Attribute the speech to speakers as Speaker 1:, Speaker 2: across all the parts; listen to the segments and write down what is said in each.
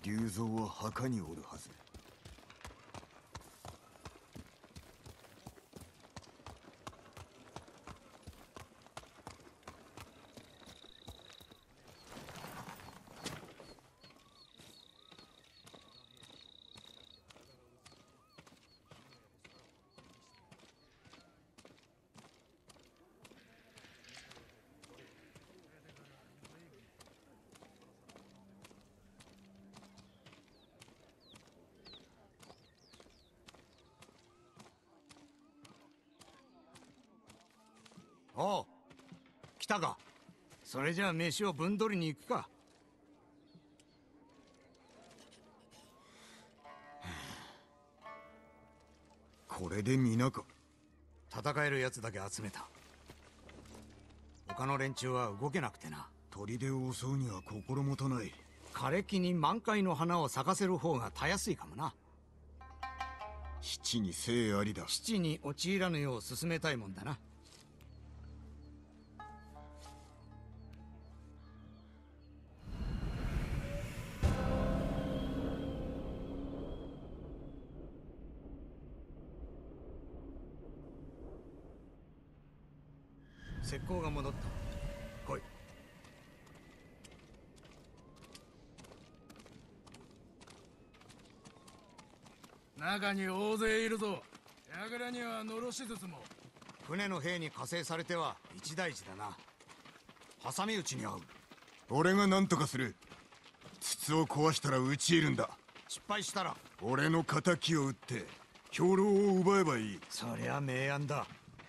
Speaker 1: 龍蔵は墓におるはず。
Speaker 2: おう、来たか。それじゃあ飯をぶん取りに行くか。
Speaker 1: これで皆か。
Speaker 2: 戦えるやつだけ集めた。他の連中は動けなくてな。
Speaker 1: 砦を襲うには心もとない。
Speaker 2: 枯れ木に満開の花を咲かせる方がたやすいかもな。
Speaker 1: 七に生ありだ。
Speaker 2: 七に陥らぬよう進めたいもんだな。石膏が戻った。来い。
Speaker 3: 中に大勢いるぞ。櫓にはのろしずつも。
Speaker 2: 船の兵に加勢されては一大事だな。挟み撃ちに遭う。
Speaker 1: 俺が何とかする。筒を壊したら討ち入るんだ。
Speaker 2: 失敗したら
Speaker 1: 俺の仇を撃って兵糧を奪えばいい。
Speaker 2: そりゃ明暗だ。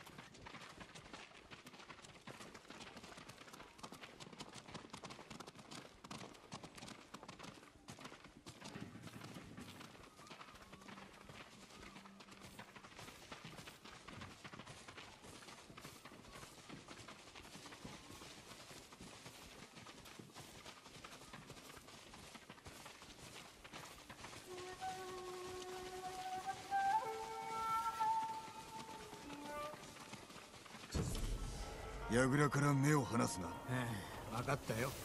Speaker 1: 櫓から目を離すな。
Speaker 2: 分かったよ。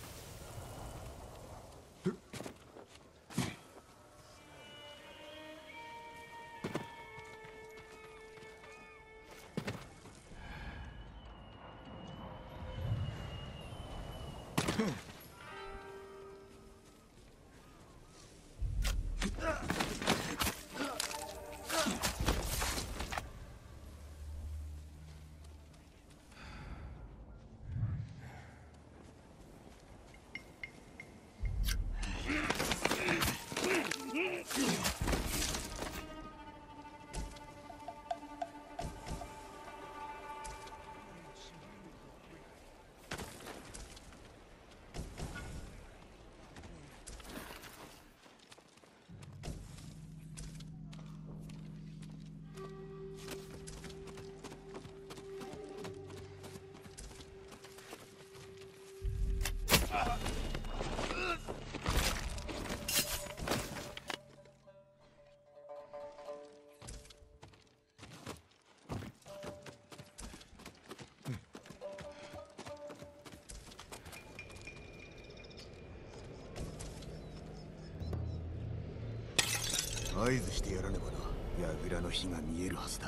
Speaker 1: 合図してやらねばな。櫓の火が見えるはずだ。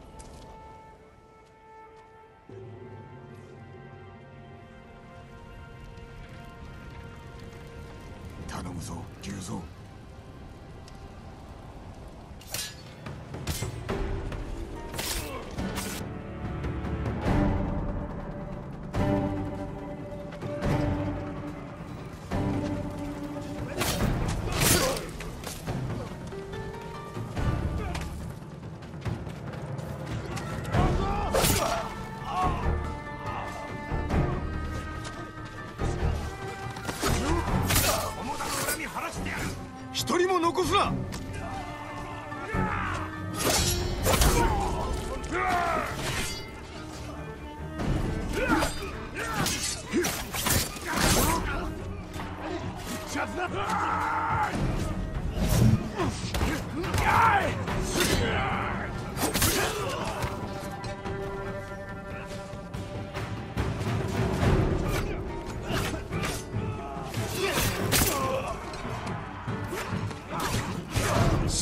Speaker 1: 頼むぞ龍蔵。一人も残すな。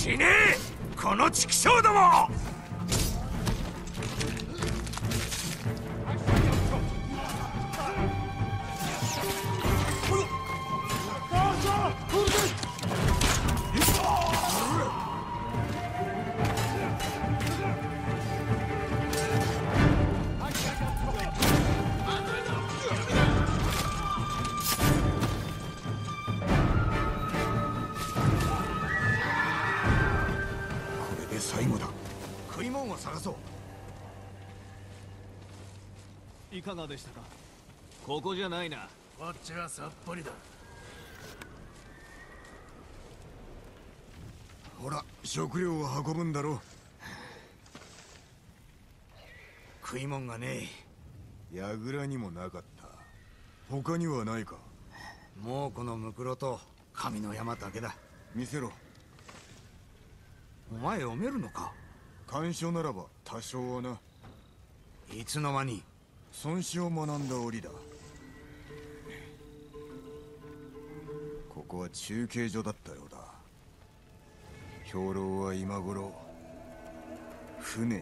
Speaker 2: 死ねえこの畜生ども。
Speaker 1: 最後だ。
Speaker 2: 食い物を探そう。
Speaker 4: いかがでしたか。ここじゃないな。
Speaker 3: こっちはさっぱりだ。
Speaker 1: ほら、食料を運ぶんだろ。
Speaker 2: 食い物がね
Speaker 1: え。櫓にもなかった。他にはないか。
Speaker 2: もうこのムクロと神の山だけだ。
Speaker 1: 見せろ。
Speaker 2: お前読めるのか。
Speaker 1: 干渉ならば多少はな。
Speaker 2: いつの間に。
Speaker 1: 孫子を学んだ折だ。ここは中継所だったようだ。兵糧は今頃船に。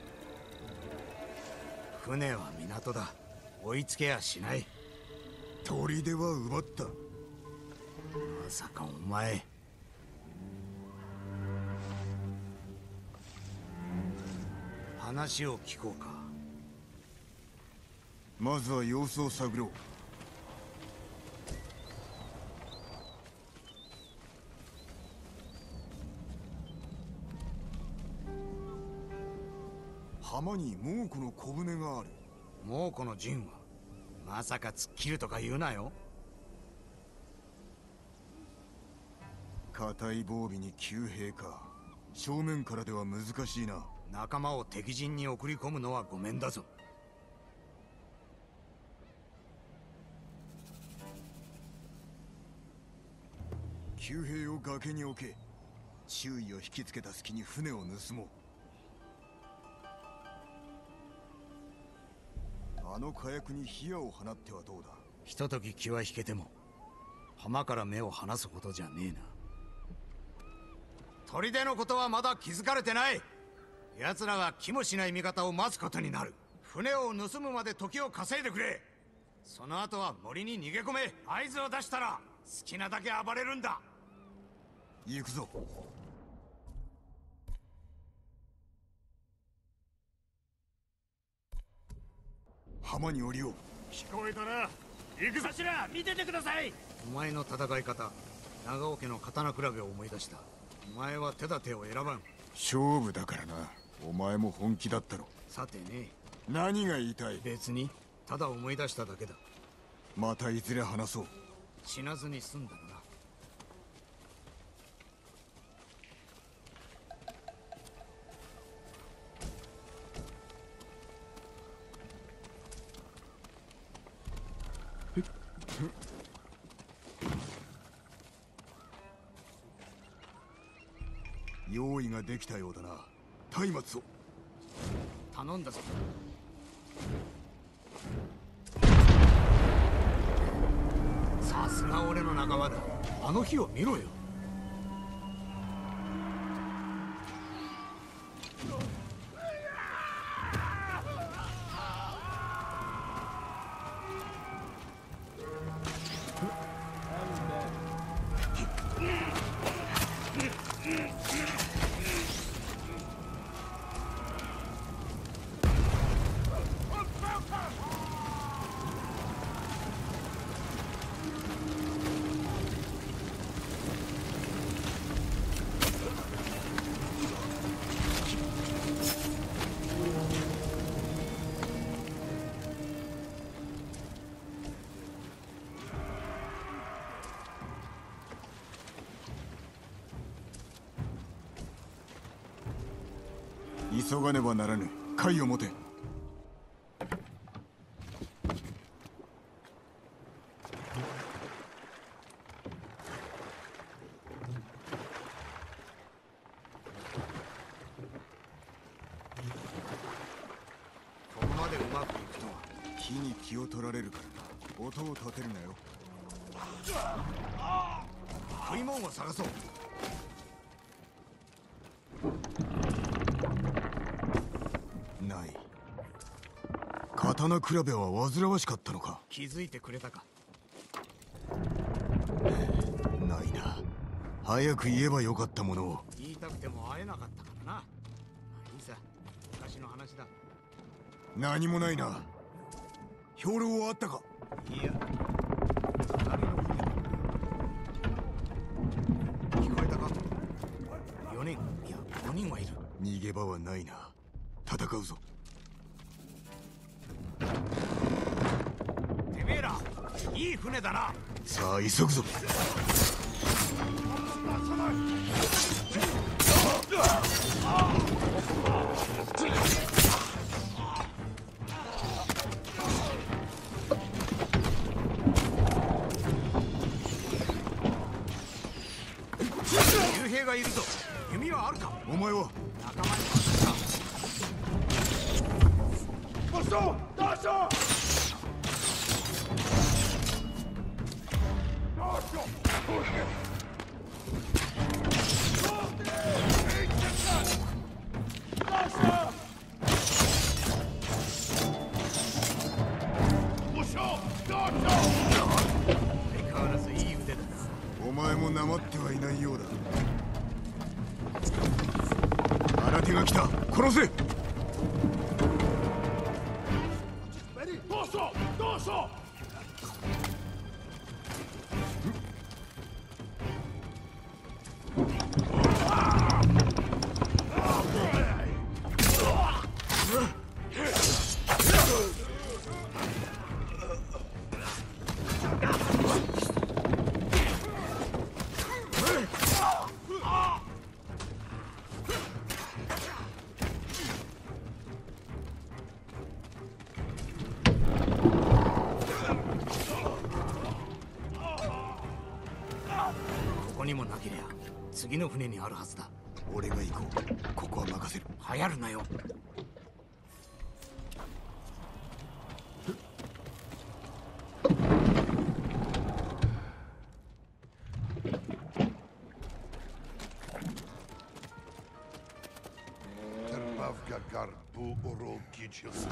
Speaker 2: 船は港だ。追いつけやしない。
Speaker 1: 砦は奪った。
Speaker 2: まさかお前。話を聞こうか。
Speaker 1: まずは様子を探ろう。浜に猛虎の小舟がある。
Speaker 2: 猛虎の陣はまさか突っ切るとか言うなよ。
Speaker 1: 硬い防備に急兵か。正面からでは難しいな。
Speaker 2: 仲間を敵陣に送り込むのはごめんだぞ。
Speaker 1: 急兵を崖に置け。注意を引きつけた隙に船を盗もう。あの火薬に火矢を放ってはどうだ。
Speaker 2: ひととき気は引けても浜から目を離すことじゃねえな。砦のことはまだ気づかれてない。奴らが気もしない味方を待つことになる。船を盗むまで時を稼いでくれ。その後は森に逃げ込め。合図を出したら好きなだけ暴れるんだ。
Speaker 1: 行くぞ。浜に降りよう。
Speaker 3: 聞こえたな。行くぞ。頭見ててください。
Speaker 2: お前の戦い方、長尾家の刀比べを思い出した。お前は手立てを選ばん。
Speaker 1: 勝負だからな。お前も本気だったろ。
Speaker 2: さてね。
Speaker 1: 何が言いたい。
Speaker 2: 別にただ思い出しただけだ。
Speaker 1: またいずれ話そう。
Speaker 2: 死なずに済んだな。
Speaker 1: 用意ができたようだな。松明を
Speaker 2: 頼んだぞ。さすが俺の仲間だ。あの日を見ろよ。
Speaker 1: 急がねばならぬ。貝を持て。こ
Speaker 2: こまでうまくいくとは。
Speaker 1: 火に気を取られるからな。音を立てるなよ。
Speaker 2: 食い物を探そう。
Speaker 1: 刀比べは煩わしかったのか。
Speaker 2: 気づいてくれたか。
Speaker 1: ないな。早く言えばよかったものを。
Speaker 2: 言いたくても会えなかったからな。まあいいさ、昔の話だ。
Speaker 1: 何もないな。兵糧はあったか。
Speaker 2: いや、隣の船だ。聞こえたか。4人、いや5人はいる。
Speaker 1: 逃げ場はないな。戦うぞ。
Speaker 2: てめえら、いい船だな。
Speaker 1: さあ急ぐぞ。
Speaker 2: 幽兵がいるぞ。弓はあるか。
Speaker 1: お前は。
Speaker 2: 仲間に渡した。相変わらずいい腕だな。
Speaker 1: お前もなまってはいないようだ。新手が来た。殺せ。
Speaker 2: ここにもなけりゃ次の船にあるはずだ。
Speaker 1: 俺が行こう。ここは任せる。
Speaker 2: 流行るなよ。
Speaker 5: Terbawka garbu uroki cios.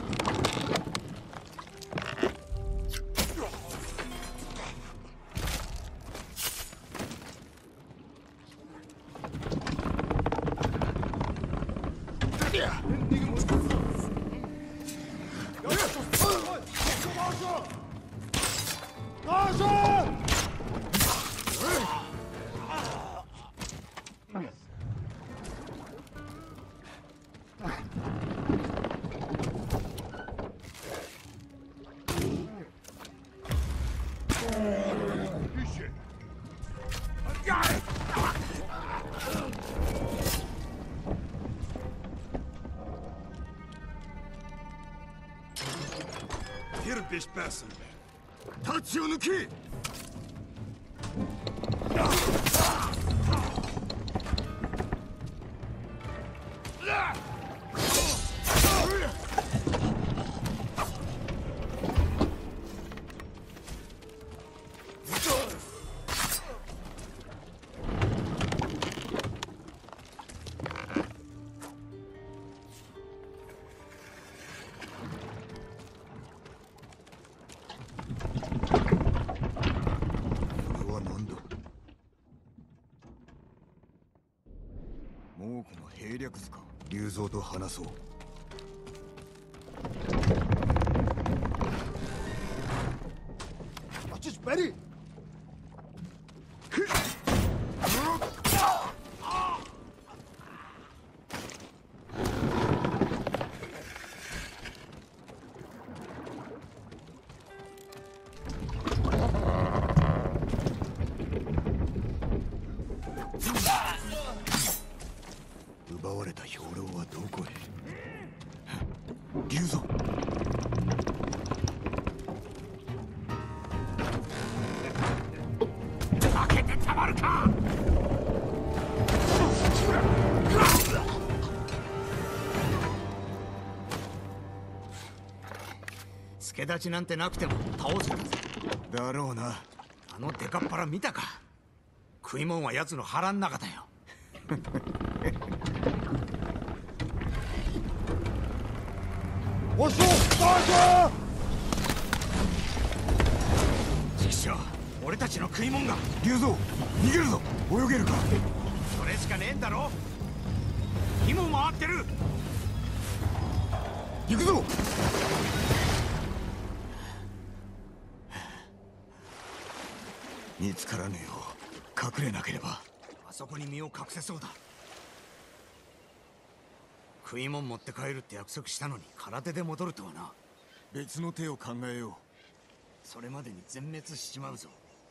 Speaker 5: Hier bist besser.
Speaker 1: タッチを抜け。猛虎の兵略図か。竜蔵と話そう。奪われた兵糧はどこへ。竜蔵。
Speaker 2: 負けてたまるか。助立ちなんてなくても倒せたぜ。
Speaker 1: だろうな。
Speaker 2: あのデカっ腹見たか。食い物は奴の腹ん中だよ。
Speaker 1: 我说大哥！
Speaker 2: 畜生、俺たちの食い物が。
Speaker 1: 竜蔵、逃げるぞ。泳げるか？
Speaker 2: それしかねえんだろ。火も回ってる。
Speaker 1: 行くぞ。見つからねえよ。隠れなければ。
Speaker 2: あそこに身を隠せそうだ。食い物持って帰るって約束したのに空手で戻るとはな。
Speaker 1: 別の手を考えよう。
Speaker 2: それまでに全滅しちまうぞ。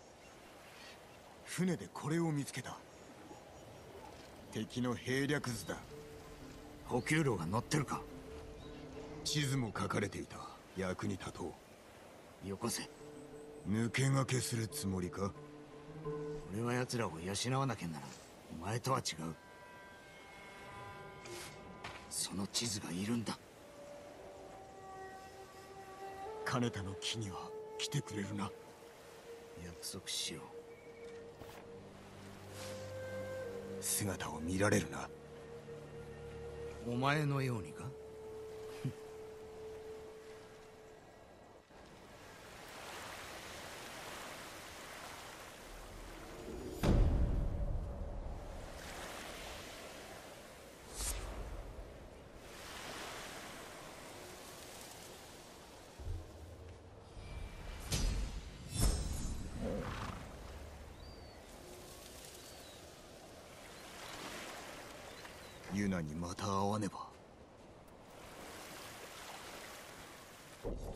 Speaker 1: 船でこれを見つけた。敵の兵略図だ。
Speaker 2: 補給路が乗ってるか？
Speaker 1: 地図も書かれていた。役に立とう。
Speaker 2: よこせ。
Speaker 1: 抜け駆けするつもりか？
Speaker 2: 俺は奴らを養わなきゃならん。お前とは違う。その地図がいるんだ。
Speaker 1: 金田の木には来てくれるな。
Speaker 2: 約束しよう。
Speaker 1: 姿を見られるな。
Speaker 2: お前のようにか？
Speaker 1: ユナにまた会わねば。